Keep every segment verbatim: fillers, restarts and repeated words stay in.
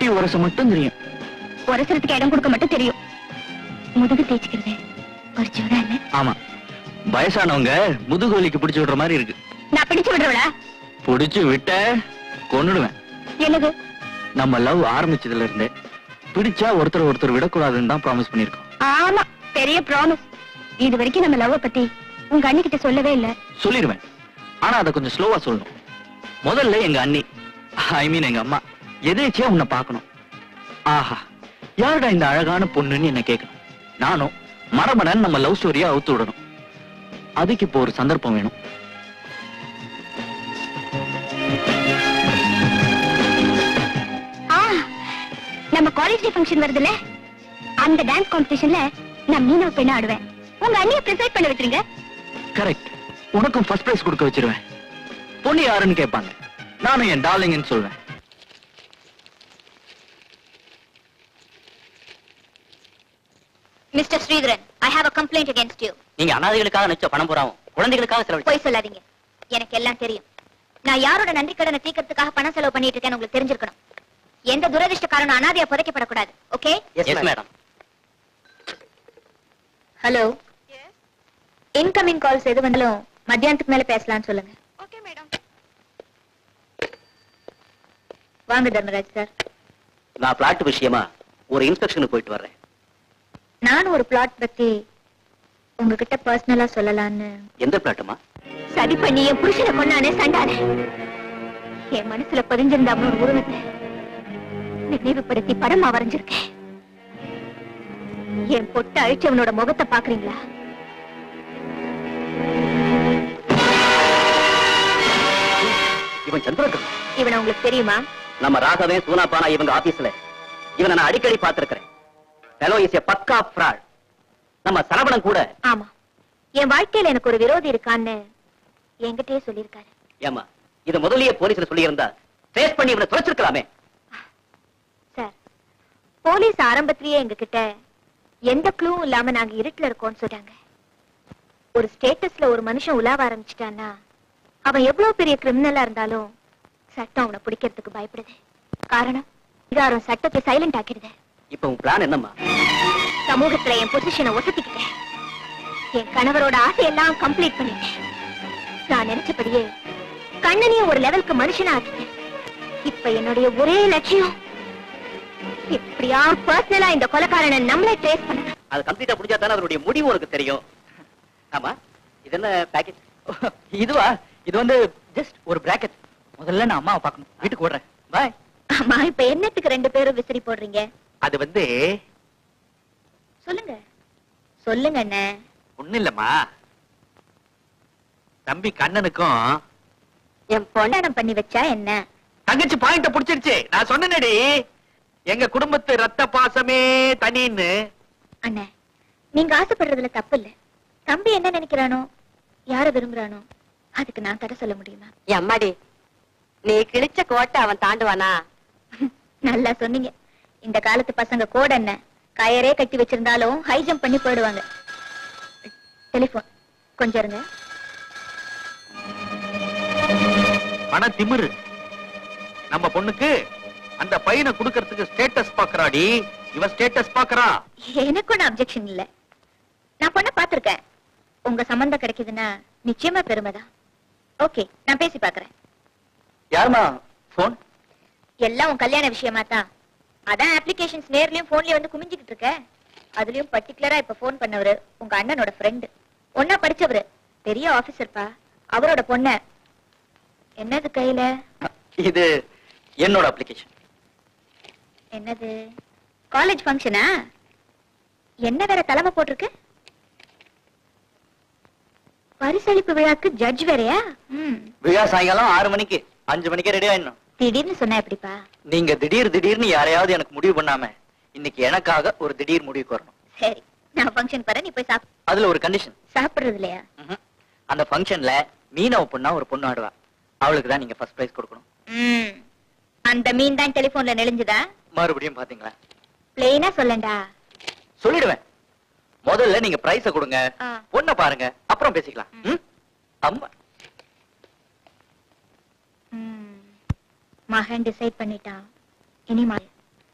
முட்டி உரச மட்டும் தெரியும். உரசறதுக்கு இடம் கொடுக்க மட்டும் தெரியும். முதுகு தேய்ச்சிக்கிறது ஒரு ஜோரா இல்ல? ஆமா, வயசானவங்க முதுகு வலிக்கு பிடிச்சு விடுற மாதிரி இருக்கு. நான் பிடிச்சு விடுறவளா? பிடிச்சு விட்ட கொன்னுடுவேன். என்னது? நம்ம லவ் ஆரம்பிச்சதுல இருந்தே பிடிச்சா ஒருத்தர் ஒருத்தர் விடக்கூடாதுன்னு தான் ப்ராமிஸ் பண்ணிருக்கோம். ஆமா, பெரிய ப்ராமிஸ். இது வரைக்கும் நம்ம லவ் பத்தி உங்க அண்ணி கிட்ட சொல்லவே இல்ல. சொல்லிடுவேன், ஆனா அதை கொஞ்சம் ஸ்லோவா சொல்லணும். முதல்ல எங்க அண்ணி, ஐ மீன் எங்க அம்மா, எதேச்சியா உன்னை பார்க்கணும். ஆஹா, யாருடா இந்த அழகான பொண்ணுன்னு என்ன கேட்கணும். நானும் மடமடன் நம்ம லவ் ஸ்டோரியா அவுத்து விடணும். அதுக்கு இப்போ ஒரு சந்தர்ப்பம் வேணும். நம்ம காலேஜ் டே ஃபங்க்ஷன் வருதுல, அந்த டான்ஸ் காம்படிஷன்ல நான் மீனவ பெண்ண ஆடுவேன். உங்க அண்ணியை பிரிசைட் பண்ண வச்சிருங்க. கரெக்ட். உனக்கும் ஃபர்ஸ்ட் பிரைஸ் கொடுக்க வச்சிருவேன். பொண்ணு யாருன்னு கேட்பாங்க, நானும் என் டார்லிங்னு சொல்வேன். Mister Sridharan, I have a complaint against you. நீங்க அனாதைகளுக்காக நிச்சய பணம் போறாவும் குழந்தைகளுக்காக செலவு. போய் சொல்லாதீங்க, எனக்கு எல்லாம் தெரியும். நான் யாரோட நன்றி கடனை தீர்க்கிறதுக்காக பணம் செலவு பண்ணிட்டு இருக்கேன்னு உங்களுக்கு தெரிஞ்சிருக்கணும். எந்த துரதிஷ்டக்காரனும் அனாதையா புதைக்கப்படக்கூடாது. Okay? Yes madam. Hello, incoming calls எது வந்தாலும் மத்தியானத்துக்கு மேல பேசலாம்னு சொல்லுங்க. Okay madam. வாங்க தர்மராஜ் சார். நான் பிளாட் விஷயமா ஒரு இன்ஸ்பெக்ஷனுக்கு போயிட்டு வர்றேன். நானும் ஒரு பிளாட் பத்தி உங்ககிட்ட பர்சனலா சொல்லலான்னு. எந்த பிளாட்டுமா? சரி பண்ணி என் புருஷனை கொண்டானே சண்டானே, என் மனசுல பதிஞ்சிருந்த அவனோட உருவத்தை நினைவுபடுத்தி படமா வரைஞ்சிருக்கேன். என் பொட்ட அழிச்சவனோட முகத்தை பாக்குறீங்களா? இவன் சந்திரகன். இவனை உங்களுக்கு தெரியுமா? நம்ம ராகவே சூனாப்பானா இவங்க ஆபீஸ்ல இவனை நான் அடிக்கடி பார்த்திருக்கிறேன். fellow is a பக்கா fraud. நம்ம சரவணன் கூட. ஆமா, என் வாழ்க்கையில எனக்கு ஒரு விரோதி இருக்கான்னு என்கிட்டயே சொல்லியிருக்காரு. ஏமா, இது முதல்லயே போலீஸ்ல சொல்லி இருந்தா ட்ரேஸ் பண்ணி இவனை தொலைச்சிருக்கலாமே. சார், போலீஸ் ஆரம்பத்திலேயே எங்க கிட்ட எந்த க்ளூவும் இல்லாம நாங்க இருட்டுல இருக்கோம்னு சொல்றாங்க. ஒரு ஸ்டேட்டஸ்ல ஒரு மனுஷன் உலாவ ஆரம்பிச்சிட்டான்னா அவன் எவ்வளவு பெரிய கிரிமினலா இருந்தாலும் சட்டம் அவனை பிடிக்கிறதுக்கு பயப்படுது. காரணம், அதிகாரம் சட்டத்தை சைலண்ட் ஆக்கிடுது. இப்ப உன் பிளான் என்னம்மா? சமூகத்துல என் பொசிஷனை ஒசத்திக்கிட்டேன். என் கணவரோட ஆசையெல்லாம் கம்ப்ளீட் பண்ணிட்டேன். நான் நினைச்சபடியே கண்ணனையும் ஒரு லெவலுக்கு மனுஷனா ஆக்கிட்டேன். இப்ப என்னுடைய ஒரே லட்சியம் எப்படியா பர்சனலா இந்த கொலைக்காரனை நம்மளே ட்ரேஸ் பண்ண. அது கம்ப்ளீட்டா புடிச்சா தானே அதனுடைய முடிவு உனக்கு தெரியும். ஆமா, இது என்ன பேக்கேஜ்? இதுவா? இது வந்து ஜஸ்ட் ஒரு பிராக்கெட். முதல்ல நான் அம்மாவை பார்க்கணும். வீட்டுக்கு ஓடுறேன். பாய். அம்மா, இப்ப என்னத்துக்கு ரெண்டு பேரும் விசிறி போடுறீங்க? அது வந்து சொல்லுங்க சொல்லுங்க அண்ணே. ஒண்ணு இல்லம்மா, தம்பி கண்ணனுக்கும் என் பொண்ணாடம் பண்ணி வச்சா என்ன? தங்கச்சி பாயிண்ட புடிச்சிருச்சு. நான் சொன்னேனடி, எங்க குடும்பத்து ரத்த பாசமே தனின்னு. அண்ணே, நீங்க ஆசைப்படுறதுல தப்பு இல்ல. தம்பி என்ன நினைக்கிறானோ, யார விரும்புறானோ அதுக்கு நான் தடை சொல்ல முடியுமா? அம்மாடி, நீ கிழிச்ச கோட்டை அவன் தாண்டுவானா? நல்லா சொன்னீங்க. இந்த காலத்து பசங்க கோட என்ன கயரே கட்டி வச்சிருந்தாலும் ஹை ஜம்ப் பண்ணி போயிடுவாங்க. டெலிபோன் கொஞ்சம் இருங்க. ஆனா திமிரு நம்ம பொண்ணுக்கு அந்த பையனை குடுக்கறதுக்கு ஸ்டேட்டஸ் பாக்குறாடி. இவ ஸ்டேட்டஸ் பாக்குறா. எனக்கு ஒன்னும் அப்செக்ஷன் இல்ல. நான் பொண்ணை பாத்திருக்கேன். உங்க சம்பந்தம் கிடைக்குதுன்னா நிச்சயமா பெருமைதான். ஓகே, நான் பேசி பாக்குறேன். யாருமா போன்? எல்லாம் உன் கல்யாண விஷயமா தான். அதான் அப்ளிகேஷன்ஸ் நேர்லயும் போன்லயும் வந்து குமிஞ்சுக்கிட்டு இருக்க. அதுலயும் பர்டிகுலரா இப்ப போன் பண்ணவரு உங்க அண்ணனோட ஃப்ரெண்டு, ஒன்னா படிச்சவரு, பெரிய ஆபீசர்ப்பா. அவரோட பொண்ண. என்னது கையில? இது என்னோட அப்ளிகேஷன். என்னது, காலேஜ் ஃபங்க்ஷனா? என்ன வேற தலைமை போட்டிருக்கு? பரிசளிப்பு விழாக்கு ஜட்ஜ் வேறையா? விழா சாயங்காலம் ஆறு மணிக்கு. அஞ்சு மணிக்கே ரெடி ஆயிடணும். திடீர்னு சொன்னா எப்படிப்பா? நீங்க திடீர் திடீர்னு யாரையாவது எனக்கு முடிவு பண்ணாம இன்னைக்கு எனக்காக ஒரு திடீர் முடிவுக்கு வரணும். சரி, நான் ஃபங்க்ஷன் போறேன், நீ போய் சாப்பிடு. அதுல ஒரு கண்டிஷன். சாப்பிடுறது இல்லையா? அந்த ஃபங்க்ஷன்ல மீனவ பொண்ணா ஒரு பொண்ணு ஆடுவா. அவளுக்கு தான் நீங்க ஃபர்ஸ்ட் பிரைஸ் கொடுக்கணும். ம், அந்த மீன் தான் டெலிபோன்ல நெளிஞ்சுதா? மறுபடியும் பாத்தீங்களா? பிளெயினா சொல்லண்டா. சொல்லிடுவேன். முதல்ல நீங்க பிரைஸ கொடுங்க, ஆ. பொண்ண பாருங்க, அப்புறம் பேசிக்கலாம். ம்? அம்மா ம், மகன் டிசைட் பண்ணிட்டான். இனி மா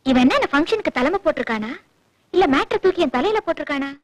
இவன் என்ன ஃபங்க்ஷனுக்கு தலைமை போட்டிருக்கானா இல்ல மேட்ரை தூக்கி என் தலையில போட்டிருக்கானா?